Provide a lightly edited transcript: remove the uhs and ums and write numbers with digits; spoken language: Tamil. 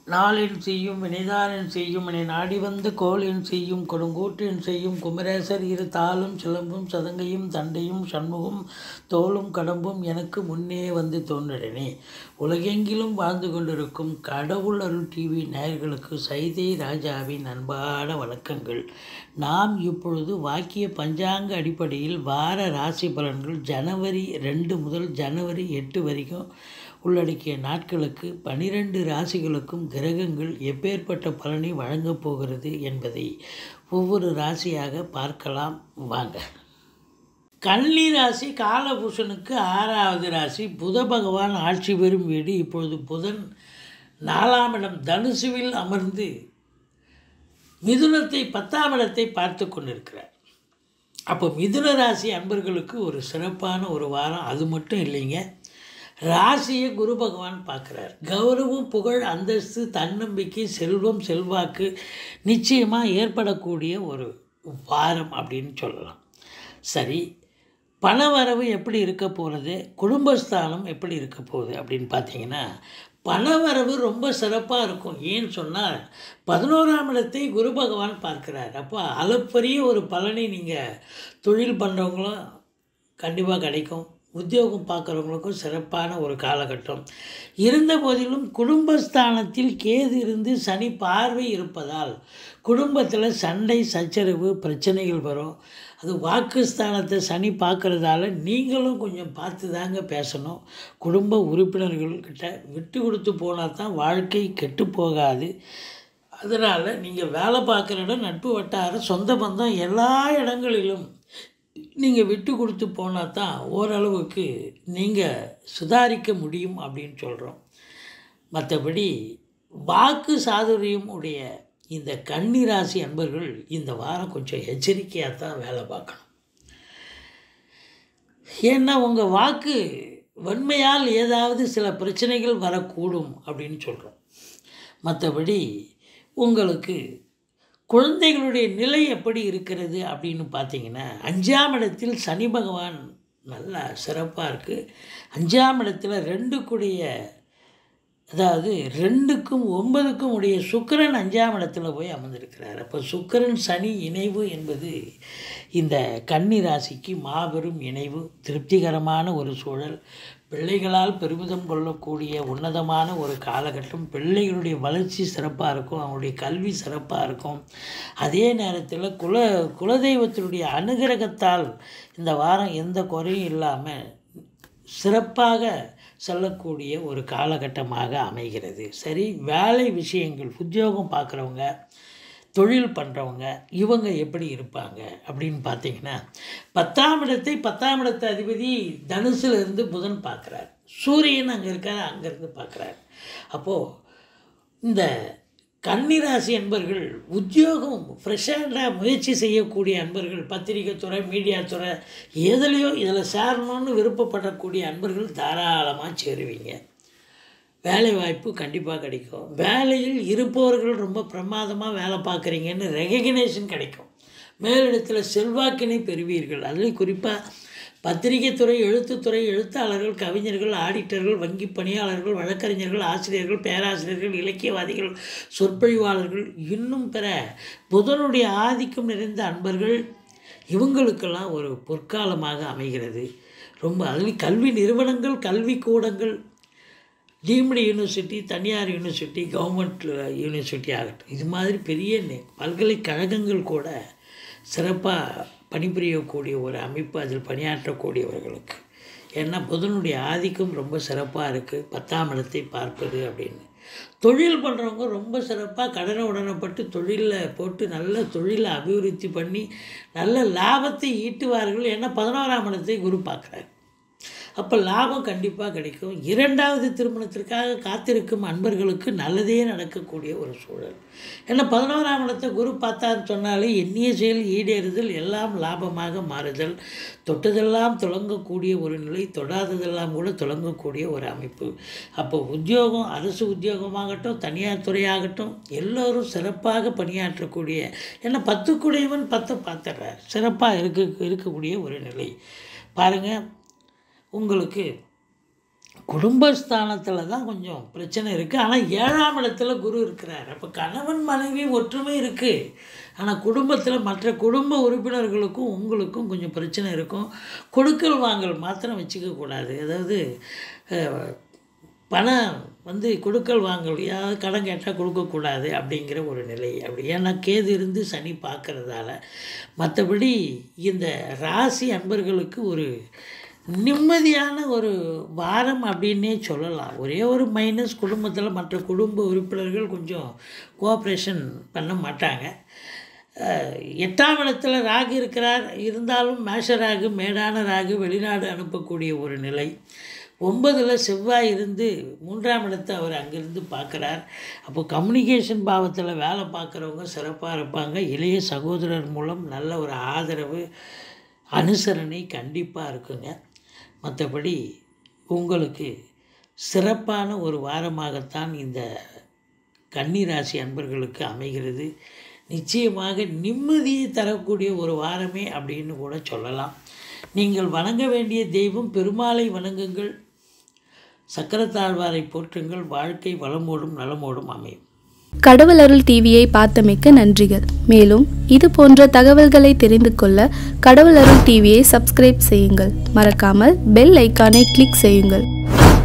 நாளின் செய்யும் வினைதானின் செய்யும் என நாடி வந்த கோளின் செய்யும் கொடுங்கூற்றின் செய்யும் குமரேசர் இரு தாளும் சிலம்பும் சதங்கையும் தண்டையும் சண்முகம் தோளும் கடம்பும் எனக்கு முன்னே வந்து தோன்றினே. உலகெங்கிலும் வாழ்ந்து கொண்டிருக்கும் கடவுள் அருள் டிவி நேயர்களுக்கு சைதை ராஜாவின் அன்பான வணக்கங்கள். நாம் இப்பொழுது வாக்கிய பஞ்சாங்க அடிப்படையில் வார ராசி பலன்கள் ஜனவரி 2 முதல் ஜனவரி 8 வரைக்கும் உள்ளடக்கிய நாட்களுக்கு 12 ராசிகளுக்கும் கிரகங்கள் எப்பேற்பட்ட பலனை வழங்கப் போகிறது என்பதை ஒவ்வொரு ராசியாக பார்க்கலாம் வாங்க. கன்னி ராசி காலபுருஷனுக்கு 6வது ராசி. புத பகவான் ஆட்சி பெறும் வீடு. இப்பொழுது புதன் 4ஆம் இடம் தனுசுவில் அமர்ந்து மிதுனத்தை 10ஆம் இடத்தை பார்த்து கொண்டிருக்கிறார். அப்போ மிதுன ராசி அன்பர்களுக்கு ஒரு சிறப்பான ஒரு வாரம். அது மட்டும் இல்லைங்க, ராசியை குரு பகவான் பார்க்குறார். கௌரவம், புகழ், அந்தஸ்து, தன்னம்பிக்கை, செல்வம், செல்வாக்கு நிச்சயமாக ஏற்படக்கூடிய ஒரு வாரம் அப்படின்னு சொல்லலாம். சரி, பணவரவு எப்படி இருக்க போகிறது, குடும்பஸ்தானம் எப்படி இருக்க போகுது அப்படின்னு பார்த்தீங்கன்னா, பணவரவு ரொம்ப சிறப்பாக இருக்கும். ஏன்னு சொன்னால் 11ஆம் இடத்தை குரு பகவான் பார்க்குறார். அப்போ அளப்பரிய ஒரு பலனை நீங்கள் தொழில் பண்ணுறவங்களும் கண்டிப்பாக கிடைக்கும். உத்தியோகம் பார்க்குறவங்களுக்கும் சிறப்பான ஒரு காலகட்டம். இருந்த போதிலும் குடும்பஸ்தானத்தில் கேது இருந்து சனி பார்வை இருப்பதால் குடும்பத்தில் சண்டை சச்சரவு பிரச்சனைகள் வரும். அது வாக்குஸ்தானத்தை சனி பார்க்குறதால நீங்களும் கொஞ்சம் பார்த்து தாங்க பேசணும். குடும்ப உறுப்பினர்கள்கிட்ட விட்டு கொடுத்து போனால் தான் வாழ்க்கை கெட்டு போகாது. அதனால் நீங்கள் வேலை பார்க்குற இடம், நட்பு வட்டாரம், சொந்த பந்தம் எல்லா இடங்களிலும் நீங்கள் விட்டு கொடுத்து போனால் தான் ஓரளவுக்கு நீங்கள் சுதாரிக்க முடியும் அப்படின்னு சொல்கிறோம். மற்றபடி வாக்கு சாதுரியம் உடைய இந்த கன்னி ராசி அன்பர்கள் இந்த வாரம் கொஞ்சம் எச்சரிக்கையாக தான் வேலை பார்க்கணும். ஏன்னா உங்கள் வாக்கு வன்மையால் ஏதாவது சில பிரச்சனைகள் வரக்கூடும் அப்படின்னு சொல்கிறோம். மற்றபடி உங்களுக்கு குழந்தைகளுடைய நிலை எப்படி இருக்கிறது அப்படின்னு பார்த்தீங்கன்னா, 5ஆம் இடத்தில் சனி பகவான் நல்லா சிறப்பாக இருக்குது. 5ஆம் இடத்துல 2க்குடைய, அதாவது 2க்கும் 9க்கும் உடைய சுக்கிரன் 5ஆம் இடத்துல போய் அமர்ந்திருக்கிறார். அப்போ சுக்கிரன் சனி இணைவு என்பது இந்த கன்னி ராசிக்கு மாபெரும் இணைவு. திருப்திகரமான ஒரு சூழல், பிள்ளைகளால் பெருமிதம் கொள்ளக்கூடிய உன்னதமான ஒரு காலகட்டம். பிள்ளைகளுடைய வளர்ச்சி சிறப்பாக இருக்கும், அவங்களுடைய கல்வி சிறப்பாக இருக்கும். அதே நேரத்தில் குலதெய்வத்தினுடைய அனுகிரகத்தால் இந்த வாரம் எந்த குறையும் இல்லாமல் சிறப்பாக செல்லக்கூடிய ஒரு காலகட்டமாக அமைகிறது. சரி, வேலை விஷயங்கள், உத்தியோகம் பார்க்குறவங்க, தொழில் பண்ணுறவங்க இவங்க எப்படி இருப்பாங்க அப்படின்னு பார்த்தீங்கன்னா, 10ஆம் இடத்தை அதிபதி தனுசில் இருந்து புதன் பார்க்குறார். சூரியன் அங்கே இருக்கார், அங்கேருந்து பார்க்குறார். அப்போது இந்த கன்னிராசி அன்பர்கள் உத்தியோகம் ஃப்ரெஷ்ஷாக முயற்சி செய்யக்கூடிய அன்பர்கள், பத்திரிகை துறை, மீடியா துறை, எதுலேயோ இதில் சேரணும்னு விருப்பப்படக்கூடிய அன்பர்கள் தாராளமாக சேருவீங்க. வேலை வாய்ப்பு கண்டிப்பாக கிடைக்கும். வேலையில் இருப்பவர்கள் ரொம்ப பிரமாதமாக வேலை பார்க்குறீங்கன்னு ரெகக்னேஷன் கிடைக்கும். மேலிடத்தில் செல்வாக்கினை பெறுவீர்கள். அதில் குறிப்பாக பத்திரிகை துறை, எழுத்துத்துறை, எழுத்தாளர்கள், கவிஞர்கள், ஆடிட்டர்கள், வங்கி பணியாளர்கள், வழக்கறிஞர்கள், ஆசிரியர்கள், பேராசிரியர்கள், இலக்கியவாதிகள், சொற்பொழிவாளர்கள், இன்னும் பிற புதனுடைய ஆதிக்கம் நிறைந்த அன்பர்கள் இவங்களுக்கெல்லாம் ஒரு பொற்காலமாக அமைகிறது. ரொம்ப அதில் கல்வி நிறுவனங்கள், கல்விக்கூடங்கள், டீம்டு யூனிவர்சிட்டி, தனியார் யூனிவர்சிட்டி, கவர்மெண்ட் யூனிவர்சிட்டி ஆகட்டும், இது மாதிரி பெரிய பல்கலைக்கழகங்கள் கூட சிறப்பாக பணிபுரியக்கூடிய ஒரு அமைப்பு, அதில் பணியாற்றக்கூடியவர்களுக்கு. ஏன்னா புதனுடைய ஆதிக்கம் ரொம்ப சிறப்பாக இருக்குது, 10ஆம் இடத்தை பார்ப்பது அப்படின்னு. தொழில் பண்ணுறவங்க ரொம்ப சிறப்பாக கடனை உடனப்பட்டு தொழிலில் போட்டு நல்ல தொழிலை அபிவிருத்தி பண்ணி நல்ல லாபத்தை ஈட்டுவார்கள். ஏன்னா 11ஆம் இடத்தை குரு பார்க்குறாரு. அப்போ லாபம் கண்டிப்பாக கிடைக்கும். 2வது திருமணத்திற்காக காத்திருக்கும் அன்பர்களுக்கு நல்லதே நடக்கக்கூடிய ஒரு சூழல். ஏன்னா 11ஆம் இடத்தை குரு பார்த்தான்னு சொன்னாலே எண்ணிய செயல் ஈடேறுதல், எல்லாம் லாபமாக மாறுதல், தொட்டதெல்லாம் தொடங்கக்கூடிய ஒரு நிலை, தொடாததெல்லாம் கூட தொடங்கக்கூடிய ஒரு அமைப்பு. அப்போ உத்தியோகம், அரசு உத்தியோகமாகட்டும், தனியார் துறையாகட்டும், எல்லோரும் சிறப்பாக பணியாற்றக்கூடிய, ஏன்னா 10க்குடையவன் 10 பார்த்துடுறார், சிறப்பாக இருக்கக்கூடிய ஒரு நிலை. பாருங்கள், உங்களுக்கு குடும்பஸ்தானத்தில் தான் கொஞ்சம் பிரச்சனை இருக்குது. ஆனால் 7ஆம் இடத்துல குரு இருக்கிறார். அப்போ கணவன் மனைவி ஒற்றுமை இருக்குது. ஆனால் குடும்பத்தில் மற்ற குடும்ப உறுப்பினர்களுக்கும் உங்களுக்கும் கொஞ்சம் பிரச்சனை இருக்கும். கொடுக்கல் வாங்கல் மாத்திரம் வச்சுக்கக்கூடாது. அதாவது பணம் கொடுக்கல் வாங்கல், யாராவது கடன் கேட்டால் கொடுக்கக்கூடாது அப்படிங்கிற ஒரு நிலை. அப்படி ஏன்னா கேது இருந்து சனி பார்க்குறதால. மற்றபடி இந்த ராசி அன்பர்களுக்கு ஒரு நிம்மதியான ஒரு வாரம் அப்படின்னே சொல்லலாம். ஒரே ஒரு மைனஸ், குடும்பத்தில் மற்ற குடும்ப உறுப்பினர்கள் கொஞ்சம் கோஆப்ரேஷன் பண்ண மாட்டாங்க. 8ஆம் இடத்துல ராகு இருக்கிறார். இருந்தாலும் மேஷ ராகு, மேடான ராகு, வெளிநாடு அனுப்பக்கூடிய ஒரு நிலை. 9ல் செவ்வாய் இருந்து 3ஆம் இடத்தை அவர் அங்கேருந்து பார்க்குறார். அப்போ கம்யூனிகேஷன் பாவத்தில் வேலை பார்க்குறவங்க சிறப்பாக இருப்பாங்க. இளைய சகோதரர் மூலம் நல்ல ஒரு ஆதரவு, அனுசரணை கண்டிப்பாக இருக்குங்க. மற்றபடி உங்களுக்கு சிறப்பான ஒரு வாரமாகத்தான் இந்த கன்னி ராசி அன்பர்களுக்கு அமைகிறது. நிச்சயமாக நிம்மதியை தரக்கூடிய ஒரு வாரமே அப்படின்னு கூட சொல்லலாம். நீங்கள் வணங்க வேண்டிய தெய்வம் பெருமாளை வணங்குங்கள், சக்கரத்தாழ்வாரை போற்றுங்கள். வாழ்க்கை வளமோடும் நலமோடும் அமையும். கடவுள் அருள் டிவியை பார்த்தமைக்கு நன்றிகள். மேலும் இது போன்ற தகவல்களை தெரிந்து கொள்ள கடவுள் அருள் டிவியை சப்ஸ்கிரைப் செய்யுங்கள். மறக்காமல் பெல் ஐக்கானை கிளிக் செய்யுங்கள்.